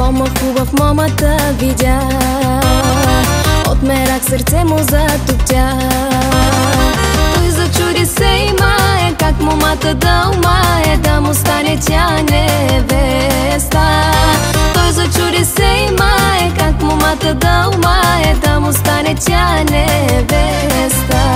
Мома хубав, момата видя, от мерак сърце му затоптя. Той зачуди се и мае, как момата да умае, да му стане тя невеста. Той зачуди се и мае, как момата да умае, да му стане тя невеста.